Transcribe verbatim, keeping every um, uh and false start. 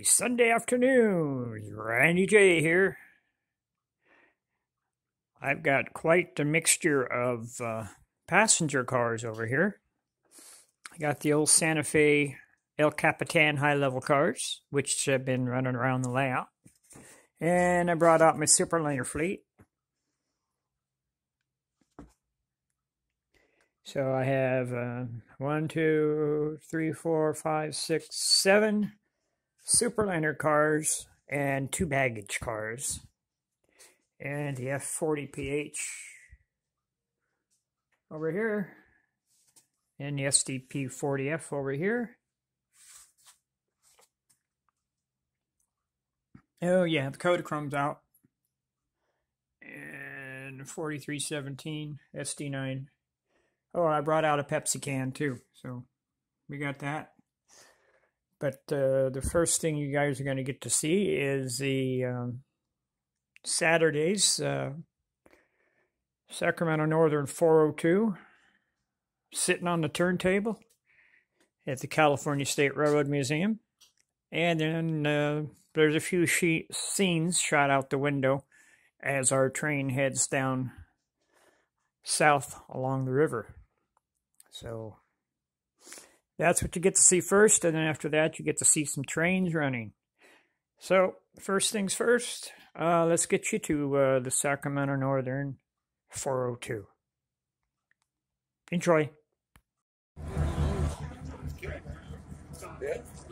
Sunday afternoon. Randy J here. I've got quite a mixture of uh, passenger cars over here. I got the old Santa Fe El Capitan high-level cars, which have been running around the layout. And I brought out my Superliner fleet. So I have uh, one, two, three, four, five, six, seven Superliner cars and two baggage cars. And the F forty P H over here. And the S D P forty F over here. Oh yeah, the Kodachrome's out. And forty-three seventeen S D nine. Oh, I brought out a Pepsi can too, so we got that. But uh, the first thing you guys are going to get to see is the um, Saturday's uh, Sacramento Northern four oh two sitting on the turntable at the California State Railroad Museum. And then uh, there's a few she scenes shot out the window as our train heads down south along the river. So that's what you get to see first, and then after that you get to see some trains running. So first things first, uh, let's get you to uh, the Sacramento Northern four oh two. Enjoy.